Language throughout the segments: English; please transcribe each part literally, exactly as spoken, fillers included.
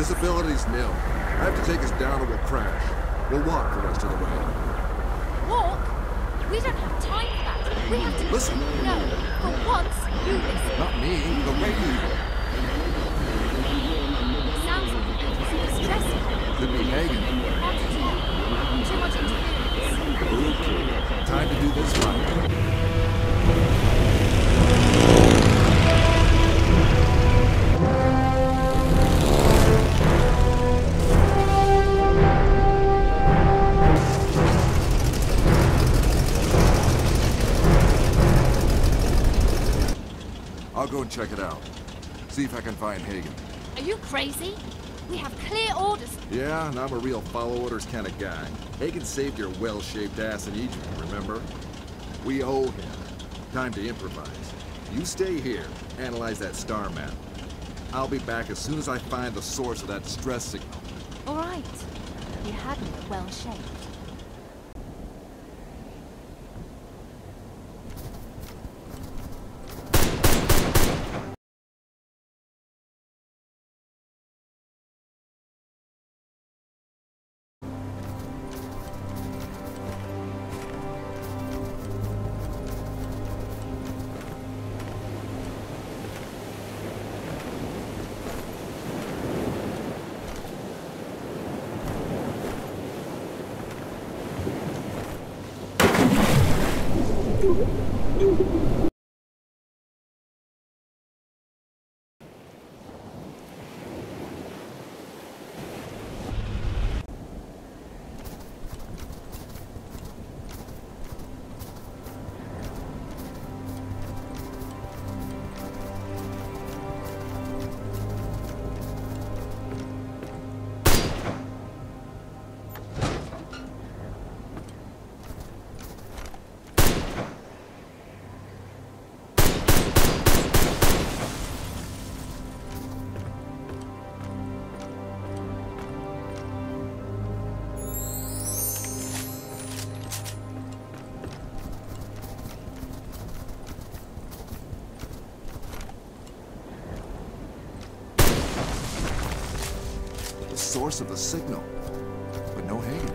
Visibility's nil. I have to take us down or we'll crash. We'll walk the rest of the way. Walk? We don't have time for that. We have to... Listen. No. For once, you listen. Not me, the radio. Sounds like a distress call. Could be Hagen. Hard to tell. Too much interference. Okay. Time to do this right. I'll go and check it out. See if I can find Hagen. Are you crazy? We have clear orders. Yeah, and I'm a real follow orders kind of guy. Hagen saved your well-shaped ass in Egypt, remember? We owe him. Time to improvise. You stay here, analyze that star map. I'll be back as soon as I find the source of that distress signal. All right. You had me at well-shaped. Source of the signal, but no Hagen.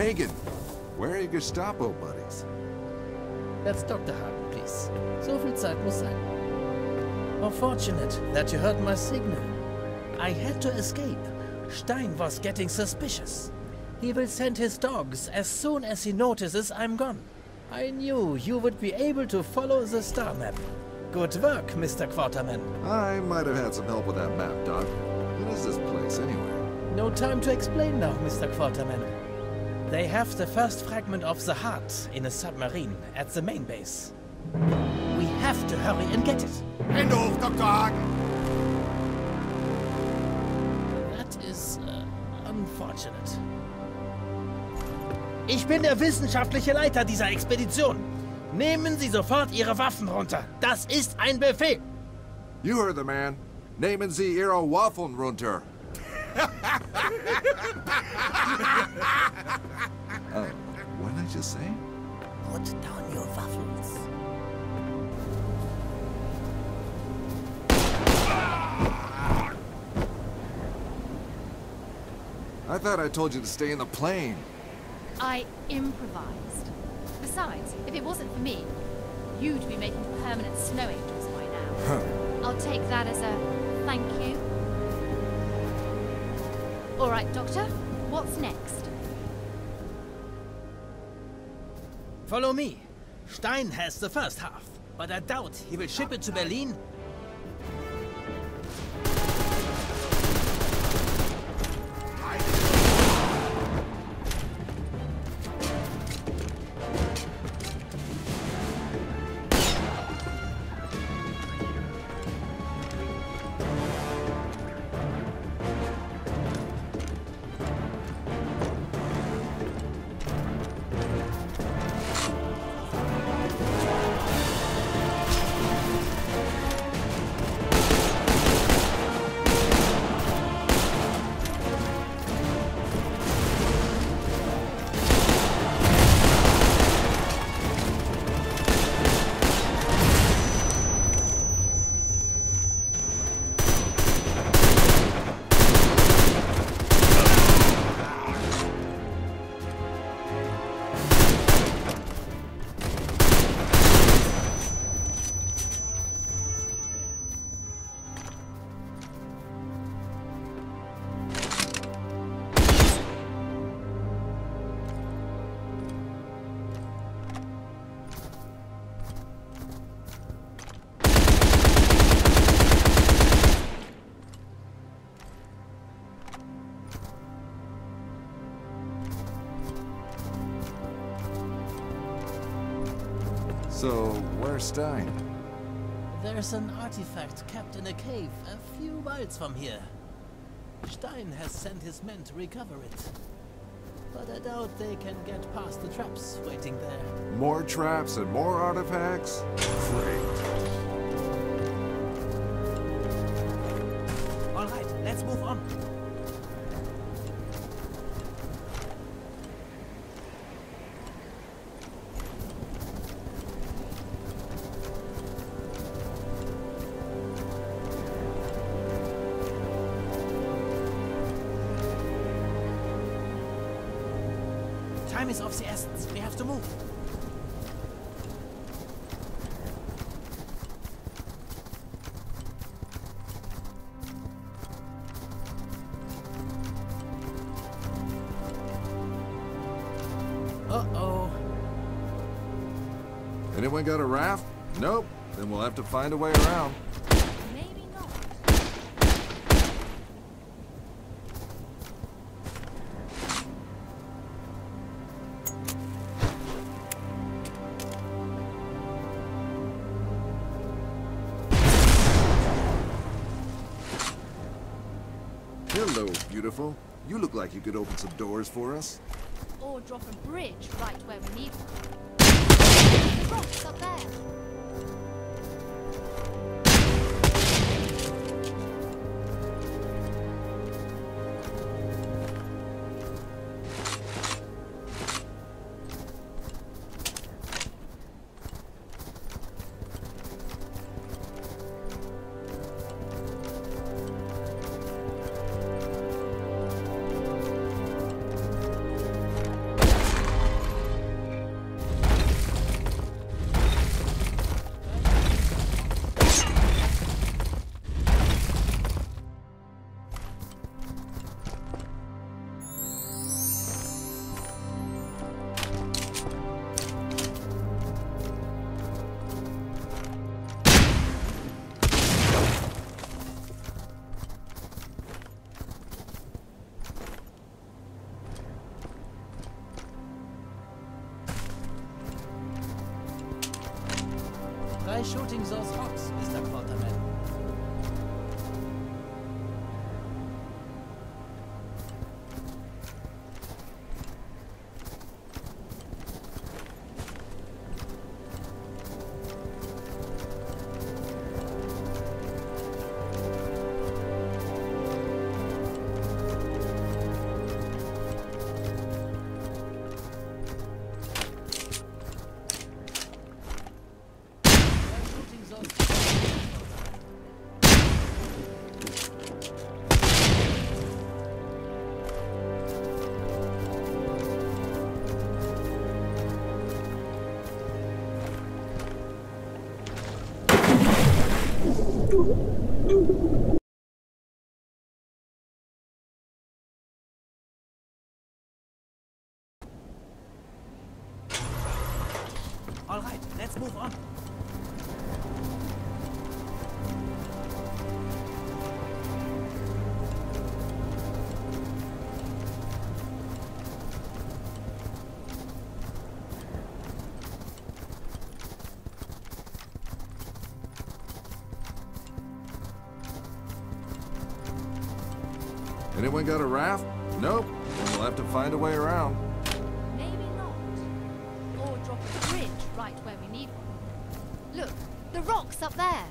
Hagen, where are your Gestapo buddies? That's Doctor Hagen, please. So viel Zeit muss sein. How fortunate that you heard my signal. I had to escape. Stein was getting suspicious. He will send his dogs as soon as he notices I'm gone. I knew you would be able to follow the star map. Good work, Mister Quarterman. I might have had some help with that map, Doc. What is this place, anyway? No time to explain now, Mister Quarterman. They have the first fragment of the heart in a submarine at the main base. We have to hurry and get it. Hand off, Doctor Hagen! That is uh, unfortunate. Ich bin der wissenschaftliche Leiter dieser Expedition. Nehmen Sie sofort Ihre Waffen runter. Das ist ein Befehl. You heard the man. Nehmen Sie Ihre Waffen runter. uh, what did I just say? Put down your Waffens. I thought I told you to stay in the plane. I improvised. Besides, if it wasn't for me, you'd be making permanent snow angels by now. Huh. I'll take that as a thank you. All right, Doctor, what's next? Follow me. Stein has the first half, but I doubt he will ship it to Berlin. So, where's Stein? There's an artifact kept in a cave a few miles from here. Stein has sent his men to recover it. But I doubt they can get past the traps waiting there. More traps and more artifacts? Great. All right, let's move on. Time is of the essence. We have to move. Uh-oh. Anyone got a raft? Nope. Then we'll have to find a way around. Maybe not. Hello, beautiful. You look like you could open some doors for us. Or drop a bridge right where we need one. Rocks up there. Try shooting those hawks, Mister Quarterman. All right, let's move on. Anyone got a raft? Nope. We'll have to find a way around. Maybe not. Or drop a bridge right where we need one. Look, the rock's up there.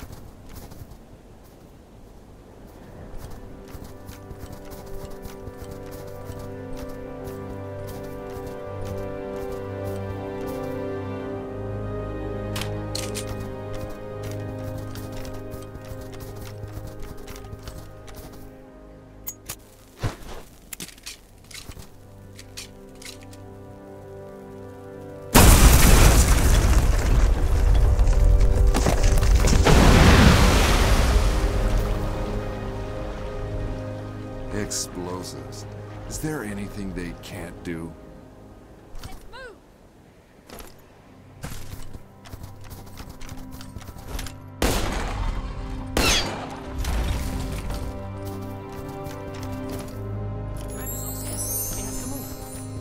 Explosives. Is there anything they can't do? Let's move! Time is up here. We have to move.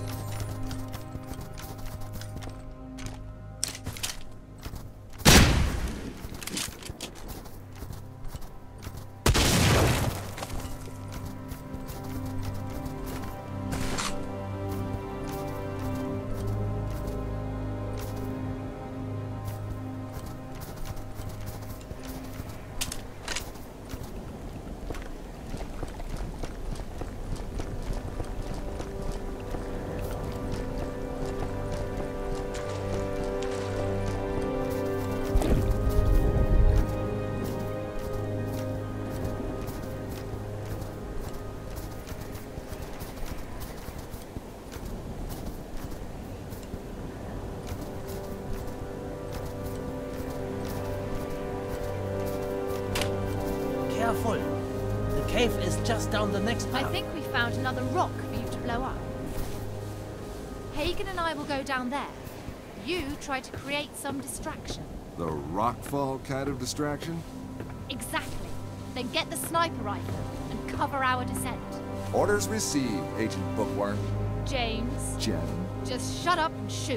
Careful. The cave is just down the next I path. think we found another rock for you to blow up. Hagen and I will go down there. You try to create some distraction. The rockfall kind of distraction? Exactly. Then get the sniper rifle and cover our descent. Orders received, Agent Bookworm. James, Jen. just shut up and shoot.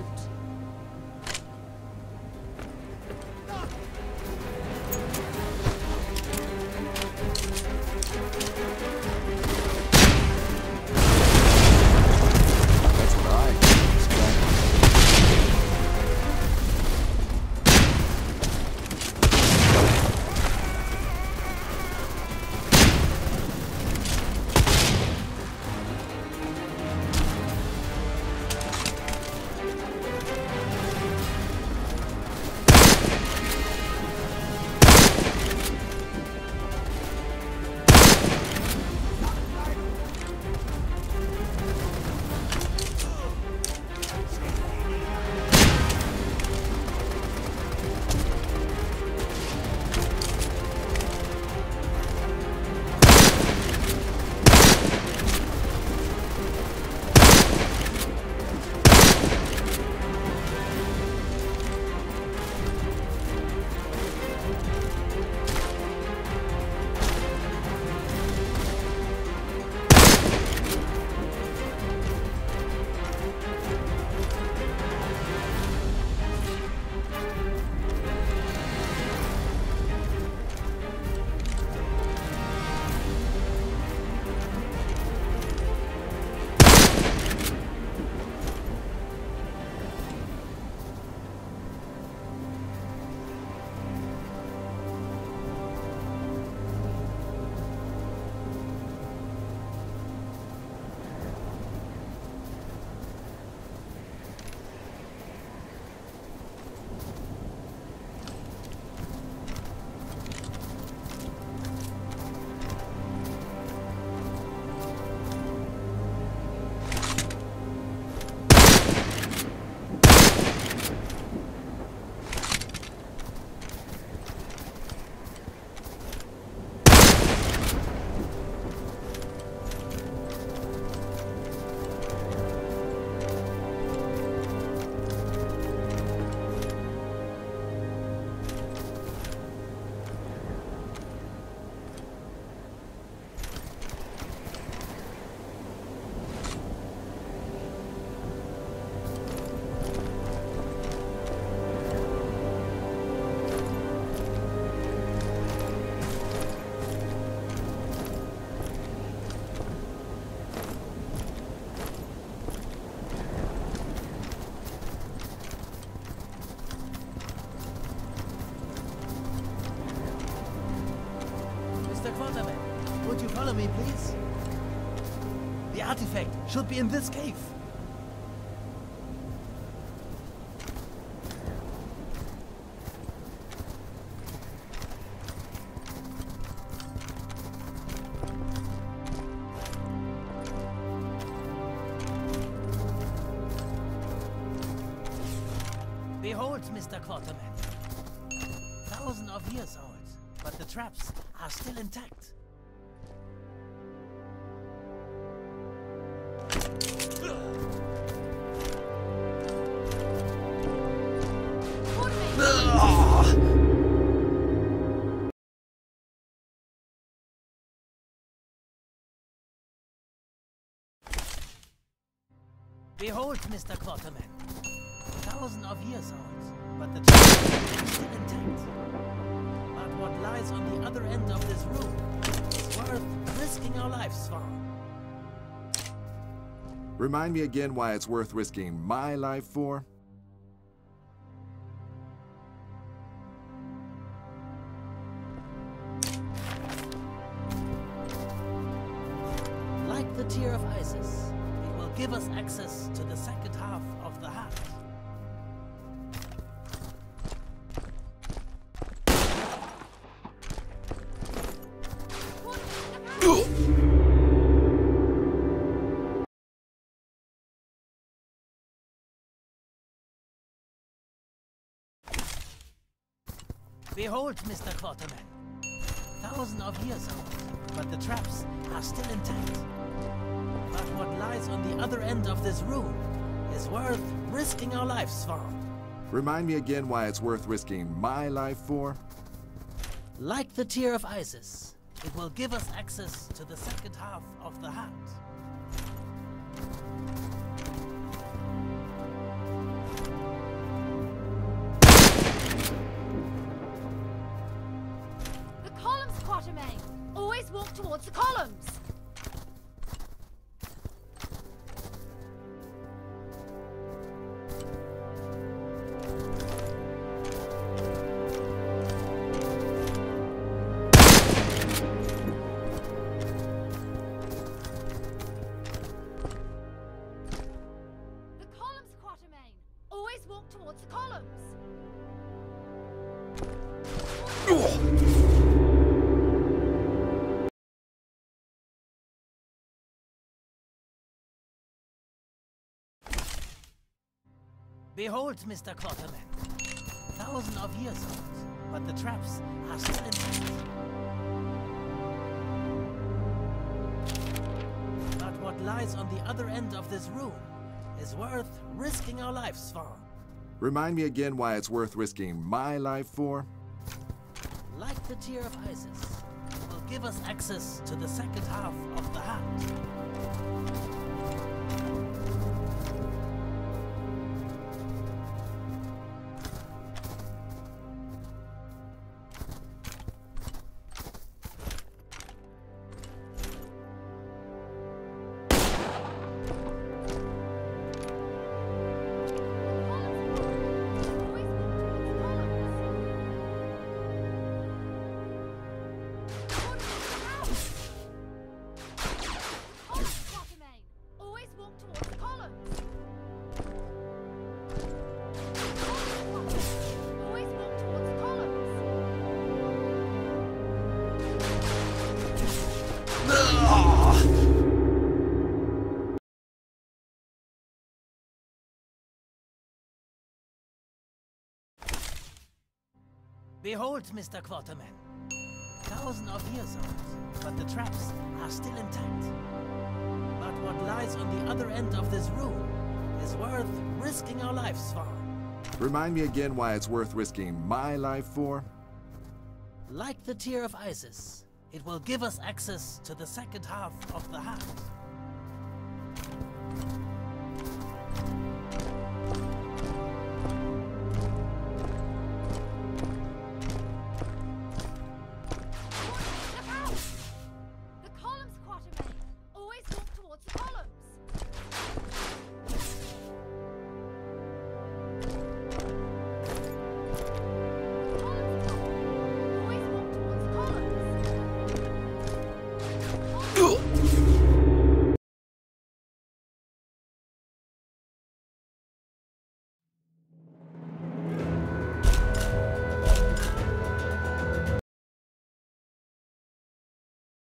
That's what I expect. Mister Quarterman, would you follow me, please? The artifact should be in this cave. Behold, Mister Quarterman. Thousands of years old, but the traps are still intact. Behold, Mister Quarterman. Thousands of years old, but the traps are still intact. But what lies on the other end of this room is worth risking our lives for. Remind me again why it's worth risking my life for? Like the Tear of Isis, it will give us access to the second half of the heart. Behold, Mister Quarterman. Thousands of years old, but the traps are still intact. But what lies on the other end of this room is worth risking our lives for. Remind me again why it's worth risking my life for? Like the Tear of Isis, it will give us access to the second half of the heart. The columns, Quatermain! Always walk towards the columns! Walk towards the columns. Behold, Mister Quarterman. Thousands of years old, but the traps are still intact. But what lies on the other end of this room is worth risking our lives for. Remind me again why it's worth risking my life for? Like the Tear of Isis, it will give us access to the second half of the heart. Behold, Mister Quarterman. Thousands of years old, but the traps are still intact. But what lies on the other end of this room is worth risking our lives for. Remind me again why it's worth risking my life for? Like the Tear of Isis, it will give us access to the second half of the heart. Ugh.